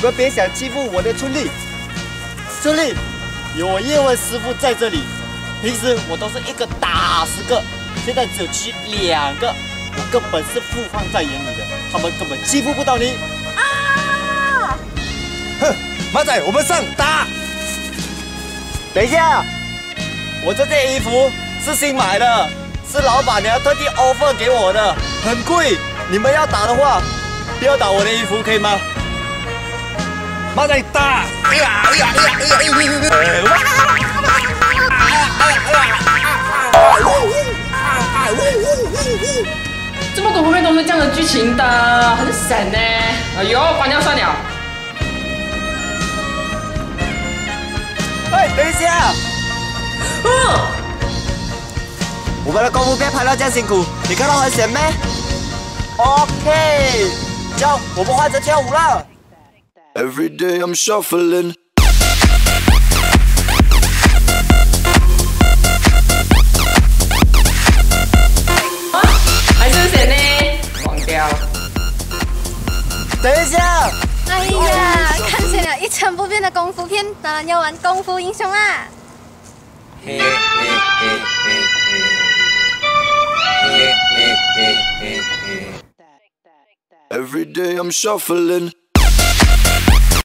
们别想欺负我的春丽。春丽，有我叶问师傅在这里，平时我都是一个打10个，现在只有2个，我根本是不放在眼里的，他们根本欺负不到你。 啊！ 哼，马仔，我们上打！ 等一下，我这件衣服是新买的，是老板娘特地 offer 给我的，很贵。你们要打的话，不要打我的衣服，可以吗？ 马仔打！ 这么多后面都是这样的剧情的，很神呢。哎呦，关掉算了。 哎，等一下！我们的功夫片拍到这样辛苦，你看到很闲咩 ？OK， 走，我们换成跳舞了。 Every day I'm shuffling. 还是谁呢？忘掉。 等一下！ 哎呀，看见了一成不变的功夫片，当然要玩功夫英雄啦！ 嘿嘿嘿嘿嘿嘿嘿嘿嘿。Every day I'm shuffling.